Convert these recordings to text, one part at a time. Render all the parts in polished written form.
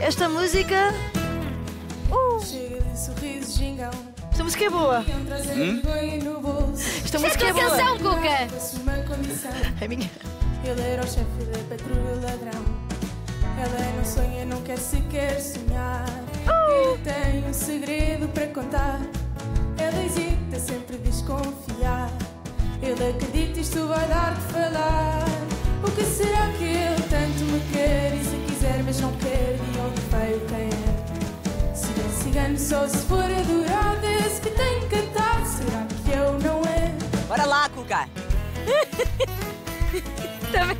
Esta música... Esta música é boa. Esta música é boa. Canção, Cuca. É minha. Ele era o chefe da patrulha ladrão. Ela não sonha, não quer sequer sonhar. Ele tem um segredo para contar. Ela hesita, sempre desconfiar. Ele acredita, isto vai dar que falar. O que será que ele tanto me quer? E se quiser, mas não quer, de onde veio, quem é? Se é cigano, só se for adorado. Esse que tem que cantar, será que eu não é? Bora lá, Cuca. Também.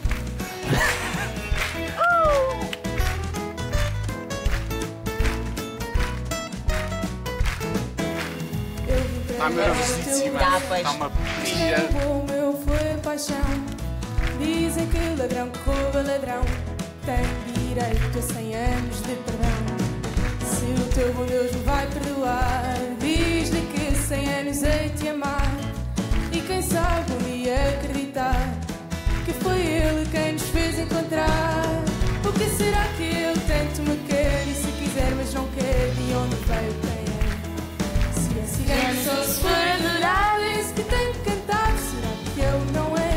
Está nervosíssima. Está uma pilha. O meu foi paixão. Dizem que ladrão que rouba ladrão tem direito a 100 anos de perdão. Se o teu bom Deus me vai perdoar, diz-lhe que 100 anos hei de amar. E quem sabe um dia acreditar que foi ele quem nos fez encontrar. O que será que ele tanto me quer? E se quiser, mas não quer, de onde veio, quem é? Se é cigano, só se for adorado. Esse que tem que cantar, será que eu não é?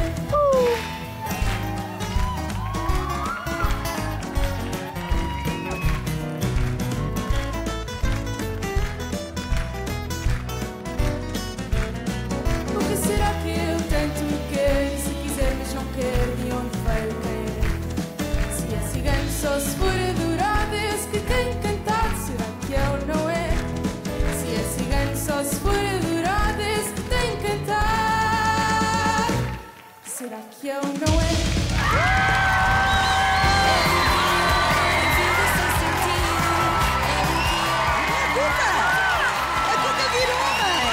O que será que ele tanto me quer? E se quiser, mas não quer, de onde veio, quem é? Se é cigano, só se for adorado. Esse que tem que cantar, será que eu não é? Se é cigano, só se for adorado. Esse que tem que cantar, será que eu não é? A Cuca virou, mãe.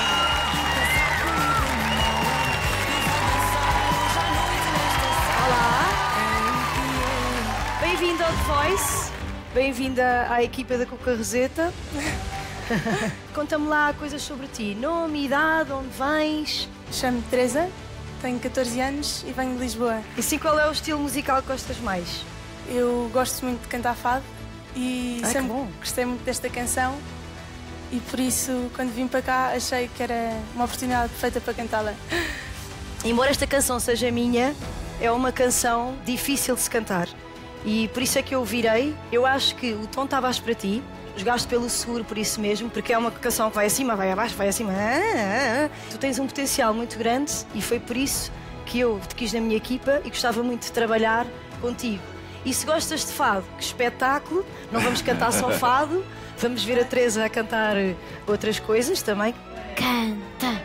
Bem-vinda ao The Voice. Bem-vinda à equipa da Cuca Roseta. Conta-me lá coisas sobre ti. Nome, idade, onde vens? Chamo-me Teresa, tenho 14 anos e venho de Lisboa. E sim, qual é o estilo musical que gostas mais? Eu gosto muito de cantar fado e Ai, que sempre bom. gostei muito desta canção e por isso, quando vim para cá, achei que era uma oportunidade perfeita para cantá-la. Embora esta canção seja minha, é uma canção difícil de se cantar. E por isso é que eu virei. Eu acho que o tom está baixo para ti. Jogaste pelo seguro por isso mesmo, porque é uma canção que vai acima, vai abaixo, vai acima. Tu tens um potencial muito grande e foi por isso que eu te quis na minha equipa e gostava muito de trabalhar contigo. E se gostas de fado, que espetáculo! Não vamos cantar só fado, vamos ver a Teresa a cantar outras coisas também. Canta.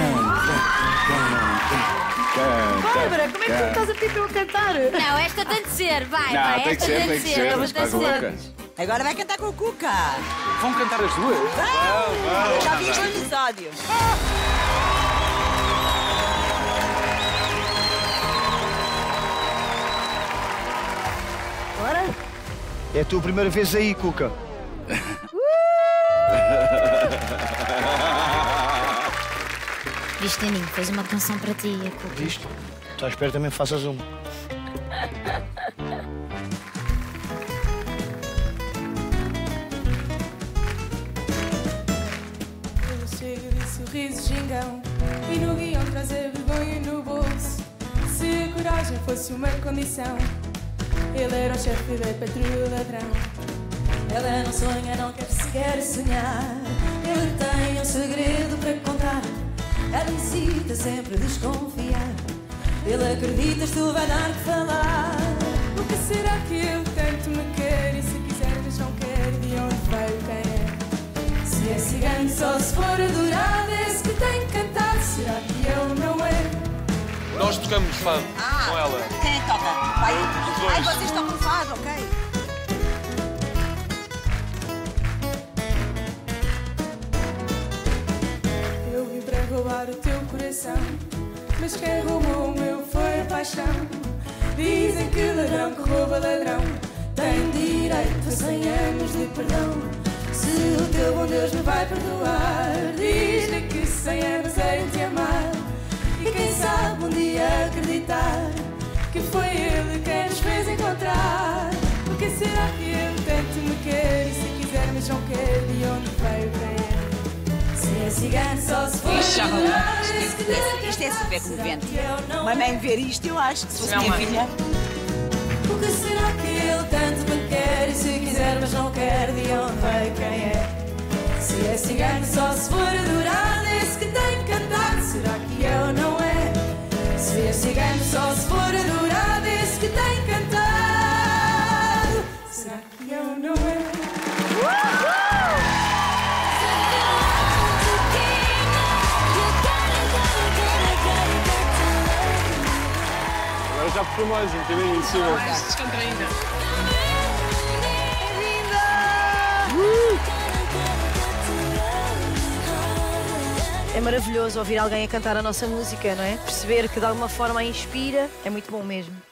Bárbara, como é que tu estás a pedir para eu cantar? Não, esta tem de ser, vai, Não, vai. tem que Esta ser, tem que ser. Vamos Estás ser. louca? Agora vai cantar com o Cuca. Vão cantar as duas? Já vi este episódio. Bora? É a tua primeira vez aí, Cuca. Viste, Aninho, fez uma canção para ti, a Cuca. Viste? Estou à espera também faças uma. Ele chega de sorriso gingão e no guião traz a vergonha no bolso. Se a coragem fosse uma condição, ele era o chefe da patrulha ladrão. Ela não sonha, não quer sequer sonhar. Ele tem um segredo para contar. Ela necessita sempre desconfiar. Ele acredita, isto vai dar que falar. O que será que ele tanto me quer? E se quiser, mas não quer, de onde veio, quem é? Se é cigano, só se for adorado. Esse que tem que cantar, será que eu não é? Nós tocamos fado com ela. Quem é que toca? Vai. dois. Ai, vocês tocam fado, ok? Eu vim para roubar o teu coração, mas quem roubou o meu foi a paixão. Dizem que ladrão que rouba ladrão tem direito a 100 anos de perdão. Se o teu bom Deus me vai perdoar, diz-lhe que 100 anos hei de amar. E quem sabe um dia acreditar que foi ele quem nos fez encontrar. O que será que ele tanto cigano só se for adorar esse que tem Isto é super cantado. comovente. Será que eu não Uma é? mãe ver isto, eu acho que se fosse Não, minha mãe. filha. O que será que ele tanto me quer? E se quiser, mas não quer, de onde veio, quem é? Se é cigano, só se for adorado, esse que tem cantado. Será que eu não é? Se é cigano, só se for adorado, esse que tem cantado. Será que eu não é? Agora já puxou mais um bocadinho em cima. Mais descontraída. É maravilhoso ouvir alguém a cantar a nossa música, não é? Perceber que de alguma forma a inspira é muito bom mesmo.